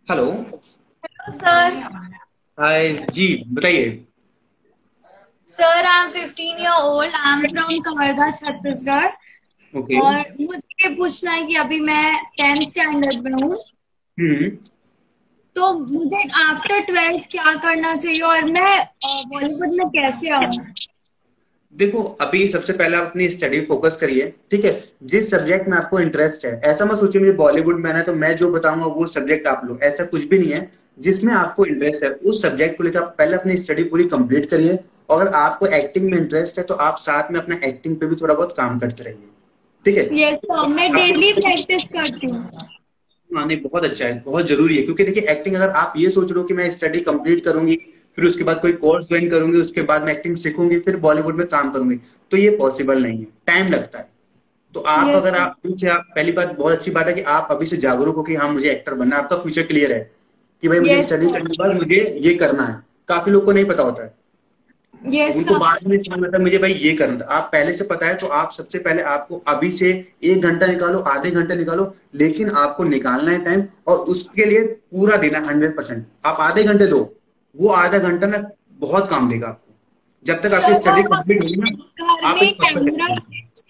Hello. Sir. Hi जी, बताइए। Sir, I am 15 year old. I am from Kawardha, Chhattisgarh. Okay. और मुझे ये पूछना है कि अभी मैं 10th स्टैंडर्ड में हूँ। हम्म। तो मुझे आफ्टर 12th क्या करना चाहिए और मैं बॉलीवुड में कैसे आऊँ? देखो, अभी सबसे पहले आप अपनी स्टडी फोकस करिए, ठीक है। जिस सब्जेक्ट में आपको इंटरेस्ट है, ऐसा मत सोचिए मुझे बॉलीवुड में आना है तो मैं जो बताऊंगा वो सब्जेक्ट आप लो, ऐसा कुछ भी नहीं है। जिसमें आपको इंटरेस्ट है उस सब्जेक्ट को लेकर आप पहले अपनी स्टडी पूरी कंप्लीट करिए। अगर आपको एक्टिंग में इंटरेस्ट है तो आप साथ में अपना एक्टिंग पे भी थोड़ा बहुत काम करते रहिए, ठीक है। यस सर, मैं डेली आपको प्रैक्टिस करती हूँ। आने बहुत अच्छा है, बहुत जरूरी है, क्योंकि देखिए एक्टिंग अगर आप ये सोच रहे हो कि मैं स्टडी कंप्लीट करूंगी, फिर उसके बाद कोई कोर्स ज्वाइन करूंगी, उसके बाद मैं एक्टिंग सीखूंगी, फिर बॉलीवुड में काम करूंगी, तो ये पॉसिबल नहीं है, टाइम लगता है। तो आप यस अगर सर। आप पीछे, आप पहली बात बहुत अच्छी बात है कि आप अभी से जागरूक हो कि हाँ मुझे एक्टर बनना है, आपका फ्यूचर क्लियर है कि भाई मुझे यस स्टडी सर। करने के बाद मुझे ये करना है। काफी लोग को नहीं पता होता है, यस उनको सर। बाद में समझ आता है मुझे भाई ये करना था। आप पहले से पता है तो आप सबसे पहले आपको अभी से 1 घंटा निकालो, आधे घंटे निकालो, लेकिन आपको निकालना है टाइम, और उसके लिए पूरा देना 100%। आप आधे घंटे दो, वो आधा घंटा ना बहुत काम देगा आपको। जब तक आपकी सर, स्टडी और हम कंप्लीट होगी ना, घर आप में एक कैमरा परफेक्ट।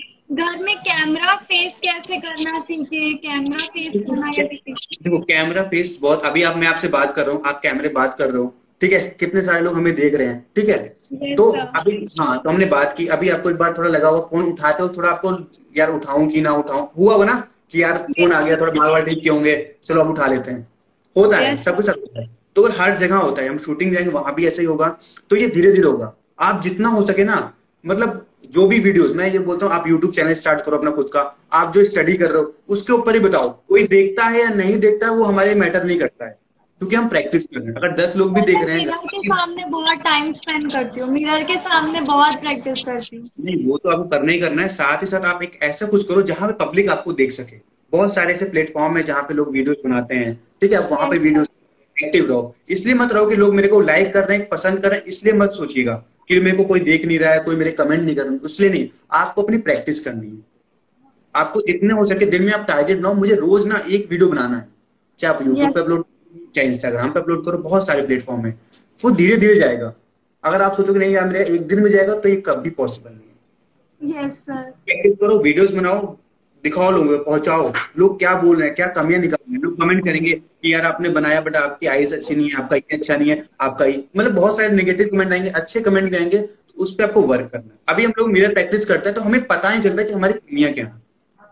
घर में कैमरा फेस कैसे करना सीखे, कैमरा फेस करना कैसे सीखे? देखो कैमरा फेस बहुत, अभी आप, मैं आपसे बात कर रहा हूँ, आप कैमरे बात कर रहे हो, ठीक है, कितने सारे लोग हमें देख रहे हैं, ठीक है। यस तो सर। अभी, हाँ, तो हमने बात की, अभी आपको एक बार थोड़ा लगा हुआ फोन उठाते हो, थोड़ा आपको यार उठाऊं कि ना उठाऊं, हुआ हो ना कि यार फोन आ गया, थोड़ा बाल बाल ठीक किए होंगे, चलो अब उठा लेते हैं। होता है, यस सब कुछ होता है। तो हर जगह होता है, हम शूटिंग जाएंगे वहां भी ऐसा ही होगा। तो ये धीरे धीरे होगा। आप जितना हो सके ना, मतलब जो भी वीडियोस, मैं ये बोलता हूँ आप यूट्यूब चैनल स्टार्ट करो अपना खुद का। आप जो स्टडी कर रहे हो उसके ऊपर ही बताओ, कोई देखता है या नहीं देखता है वो हमारे मैटर नहीं करता है, क्योंकि हम प्रैक्टिस कर रहे हैं। अगर 10 लोग भी सर, देख मैं रहे हैं मिरर के घर। सामने बहुत टाइम स्पेंड करती हूँ, मिरर के सामने बहुत प्रैक्टिस करती हूँ। नहीं, वो तो आपको करना ही करना है, साथ ही साथ आप एक ऐसा कुछ करो जहां पे पब्लिक आपको देख सके। बहुत सारे ऐसे प्लेटफॉर्म है जहां पे लोग वीडियोस बनाते हैं, ठीक है, आप वहां पे यस वीडियोस सर। एक्टिव रहो। इसलिए मत रहो कि लोग मेरे को लाइक कर रहे हैं, पसंद कर रहे हैं, इसलिए मत सोचिएगा कि मेरे को कोई देख नहीं रहा है, कोई मेरे कमेंट नहीं कर रहा है, इसलिए नहीं। आपको अपनी प्रैक्टिस करनी है। आपको जितने हो सके दिन में आप टारगेट बनाओ, मुझे रोज ना एक वीडियो बनाना है। चाहे आप यूट्यूब पे यस। अपलोड, चाहे इंस्टाग्राम पे अपलोड करो, बहुत सारे प्लेटफॉर्म है। वो धीरे धीरे जाएगा। अगर आप सोचोगे नहीं यार मेरा एक दिन में जाएगा, तो ये कभी पॉसिबल नहीं है। Yes sir. प्रैक्टिस करो, वीडियोस बनाओ, दिखाओ, लोगों को पहुंचाओ। लोग क्या बोल रहे हैं, क्या कमियां निकाल रहे हैं, लोग कमेंट करेंगे कि यार आपने बनाया बट आपकी आईज अच्छी नहीं है, आपका ये अच्छा नहीं है, आपका ये, मतलब बहुत सारे नेगेटिव कमेंट आएंगे, अच्छे कमेंट भी आएंगे, तो उस पर आपको वर्क करना है। अभी हम लोग मिरर प्रैक्टिस करते हैं तो हमें पता नहीं चलता कि हमारी कमियां क्या हैं।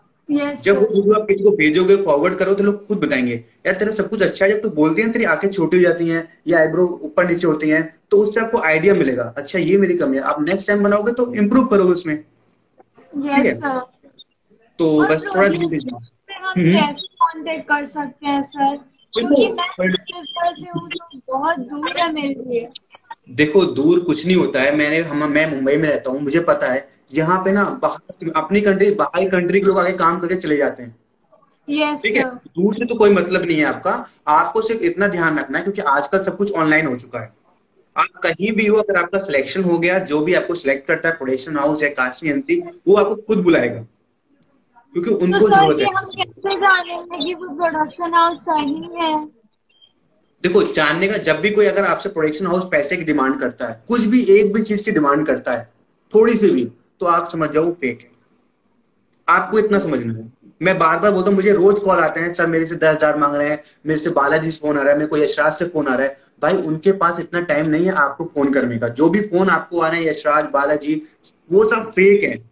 यस जब वो सर। वीडियो आप किसी को भेजोगे, फॉरवर्ड करो, तो लोग खुद बताएंगे यार तेरा सब कुछ अच्छा है। जब तू बोलती है ना, तेरी आंखें छोटी हो जाती हैं या आईब्रो ऊपर नीचे होती हैं, तो उससे आपको आइडिया मिलेगा, अच्छा ये मेरी कमी है। आप नेक्स्ट टाइम बनाओगे तो इम्प्रूव करोगे उसमें, ठीक यस है। सर। तो और बस थोड़ा धीरे प्रोड्यूसर धीरे। से हम हम्म। कैसे कांटेक्ट कर सकते हैं सर? देखो क्योंकि मैं छत्तीसगढ़ से हूँ तो बहुत दूर है मेरे लिए। देखो, दूर कुछ नहीं होता है। मैं मुंबई में रहता हूँ, मुझे पता है। यहाँ पे ना बाहर, अपनी कंट्री, बाहर कंट्री के लोग आगे काम करके चले जाते हैं, यस ठीक है। सर। दूर से तो कोई मतलब नहीं है आपका। आपको सिर्फ इतना ध्यान रखना है, क्योंकि आजकल सब कुछ ऑनलाइन हो चुका है। आप कहीं भी हो, अगर आपका सिलेक्शन हो गया, जो भी आपको सिलेक्ट करता है, प्रोडक्शन हाउस या कास्टिंग एजेंसी, वो आपको खुद बुलाएगा, क्योंकि तो उनको सर, जरूरत ये है। हम कैसे जानेंगे कि वो प्रोडक्शन हाउस सही है? देखो, जानने का, जब भी कोई अगर आपसे प्रोडक्शन हाउस पैसे की डिमांड करता है, कुछ भी एक भी चीज की डिमांड करता है, थोड़ी सी भी, तो आप समझ जाओ फेक है। आपको इतना समझना है। मैं बार बार बोलता हूँ, मुझे रोज कॉल आते हैं, सर मेरे से 10,000 मांग रहे हैं, मेरे से बालाजी से फोन आ रहा है, मेरे को यशराज से फोन आ रहा है। भाई उनके पास इतना टाइम नहीं है आपको फोन करने का। जो भी फोन आपको आ रहे हैं, यशराज, बालाजी, वो सब फेक है,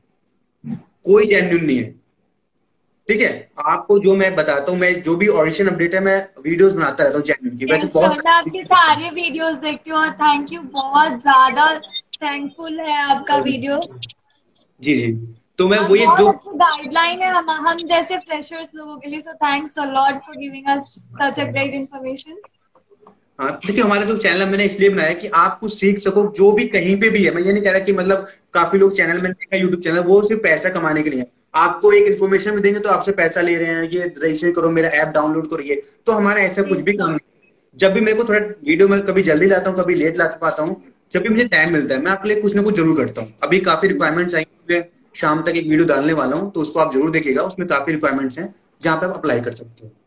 कोई जेन्युइन नहीं है, ठीक है। आपको जो मैं बताता हूँ, मैं जो भी ऑडिशन अपडेट है, मैं वीडियोस बनाता रहता हूँ चैनल की, वैसे यस बहुत सर, मैं सारे। आपके सारे वीडियोस देखती हूँ और थैंक यू, बहुत ज्यादा थैंकफुल है आपका वीडियोस। जी जी। तो मैं और वो ये बहुत जो, अच्छी गाइडलाइन है हम जैसे फ्रेशर्स लोगों के लिए। So thanks a lot for giving us such a great information. हाँ देखिए, हमारा जो चैनल मैंने इसलिए बनाया कि आप कुछ सीख सको, जो भी कहीं पे भी है। मैं ये नहीं कह रहा कि, मतलब काफी लोग चैनल, मैंने देखा यूट्यूब चैनल, वो सिर्फ पैसा कमाने के लिए है। आपको एक इन्फॉर्मेशन भी देंगे तो आपसे पैसा ले रहे हैं, ये रजिस्टर करो, मेरा ऐप डाउनलोड करो, ये तो हमारा ऐसा कुछ भी काम नहीं। जब भी मेरे को थोड़ा वीडियो में कभी जल्दी लाता हूँ, कभी लेट ला पाता हूँ, जब भी मुझे टाइम मिलता है मैं आपके लिए कुछ ना कुछ जरूर करता हूँ। अभी काफी रिक्वायरमेंट्स आई हैं, मैं शाम तक एक वीडियो डालने वाला हूँ, तो उसको आप जरूर देखिएगा, उसमें काफी रिक्वायरमेंट्स हैं जहाँ पे आप अप्लाई कर सकते हो।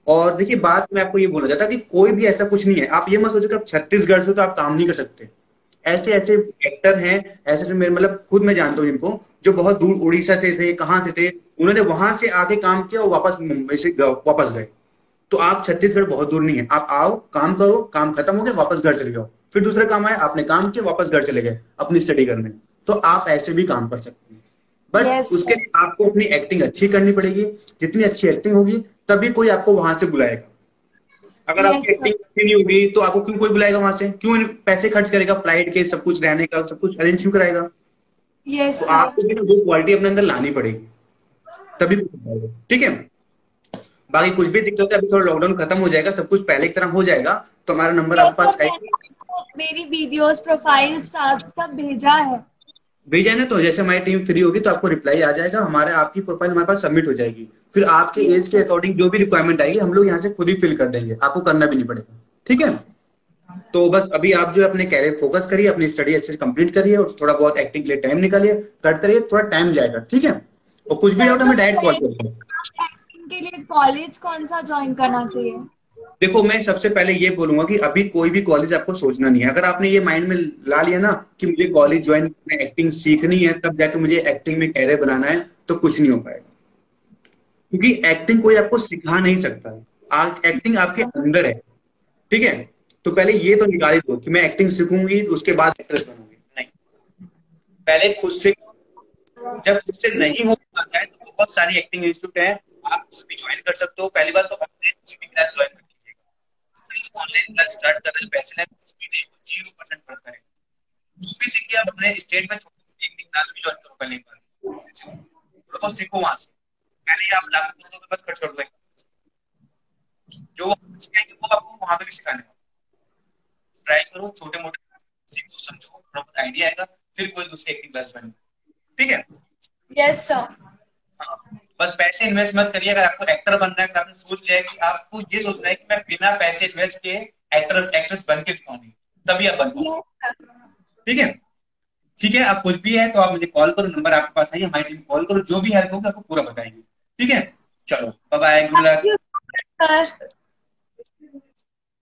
और देखिए बात मैं आपको ये बोलना चाहता कि कोई भी ऐसा कुछ नहीं है, आप ये मत सोचो कि आप छत्तीसगढ़ से तो आप काम नहीं कर सकते। ऐसे ऐसे एक्टर हैं, ऐसे ऐसे मेरे मतलब खुद मैं जानता हूँ इनको, जो बहुत दूर उड़ीसा से थे, कहाँ से थे, उन्होंने वहां से आके काम किया और वापस मुंबई से वापस गए। तो आप छत्तीसगढ़ बहुत दूर नहीं है, आप आओ काम करो, काम खत्म हो गया वापस घर चले जाओ, फिर दूसरा काम आया आपने काम किया वापस घर चले गए अपनी स्टडी करने। तो आप ऐसे भी काम कर सकते हैं, बट यस उसके सर। लिए आपको अपनी एक्टिंग अच्छी करनी पड़ेगी। जितनी अच्छी एक्टिंग होगी तभी कोई आपको वहां से बुलाएगा। अगर आपकी यस सर। एक्टिंग अच्छी नहीं होगी तो आपको क्यों कोई बुलाएगा वहां से, क्यों पैसे खर्च करेगा फ्लाइट के सब कुछ रहने का सब कुछ अरेंज क्यों कराएगा। यस तो सर। आपको भी ना वो क्वालिटी अपने अंदर लानी पड़ेगी, तभी कुछ हो पाएगा। ठीक है, बाकी कुछ भी दिक्कत है, अभी थोड़ा लॉकडाउन खत्म हो जाएगा, सब कुछ पहले की तरह हो जाएगा, तो हमारा नंबर यस आपके सर, पास है। मैंने आपको मेरी वीडियोस प्रोफाइल सब भेजा है। भेजा है ना, तो जैसे हमारी टीम फ्री होगी तो आपको रिप्लाई आ जाएगा, हमारे आपकी प्रोफाइल हमारे पास सबमिट हो जाएगी। फिर आपके यस एज के सर। अकॉर्डिंग जो भी रिक्वायरमेंट आएगी हम लोग यहाँ से खुद ही फिल कर देंगे, आपको करना भी नहीं पड़ेगा। ठीक है, तो बस अभी आप जो है अपने कैरियर फोकस करिए, अपनी स्टडी अच्छे से कंप्लीट करिए और थोड़ा बहुत एक्टिंग के लिए टाइम निकालिए, करते रहिए, थोड़ा टाइम जाएगा। ठीक है, और कुछ भी सर डाउट तो हमें डायरेक्ट कॉल एक्टिंग करिए। के लिए कॉलेज कौन सा ज्वाइन करना चाहिए? देखो मैं सबसे पहले ये बोलूंगा कि अभी कोई भी कॉलेज आपको सोचना नहीं है। अगर आपने ये माइंड में ला लिया ना कि मुझे कॉलेज ज्वाइन में एक्टिंग सीखनी है तब जाके मुझे एक्टिंग में कैरियर बनाना है, तो कुछ नहीं हो पाएगा। क्योंकि एक्टिंग कोई आपको सिखा नहीं सकता है, एक्टिंग आपके अंदर है। ठीक है, तो पहले ये तो निकाल ही दो कि मैं एक्टिंग सीखूंगी तो उसके बाद एक्ट्रेस बनूंगी, नहीं, पहले खुद से। जब खुद से नहीं हो पाता है तो बहुत सारी एक्टिंग इंस्टीट्यूट है, आप कुछ भी ज्वाइन कर सकते हो। पहली बार तो ऑनलाइन कोई भी क्लास ज्वाइन कर लीजिएगा, ऑनलाइन क्लास स्टार्ट कर रहे हैं, पैसे लें कुछ भी नहीं, 0% पड़ता है। जो भी सीखिए आप अपने स्टेट में छोटी मोटी एक्टिंग क्लास भी ज्वाइन करो पहले एक बार, थोड़ा बहुत सीखो वहां से। पहले ही आप लाखों करोड़ों रुपए खर्च कर दो, जो वहां सिखाएंगे वो आपको वहां पे भी सिखाने वाले। ट्राई करो, छोटे मोटे सीखो समझो, थोड़ा बहुत आइडिया आएगा, फिर कोई दूसरी एक्टिंग क्लास ज्वाइन करो। ठीक है, यस सर। हाँ, बस पैसे इन्वेस्ट मत करिए। अगर आपको एक्टर बनना है, अगर आपने सोच लिया है कि आपको ये सोचना है कि मैं बिना पैसे इन्वेस्ट किए एक्टर एक्ट्रेस बन के दिखाऊंगी, तभी आप बन पाओ। Yes sir. ठीक है, ठीक है, आप कुछ भी है तो आप मुझे कॉल करो, नंबर आपके पास है, हमारी टीम कॉल करो, जो भी हेल्प होगी आपको पूरा बताएंगे। ठीक है, चलो bye bye, good thank luck. You sir.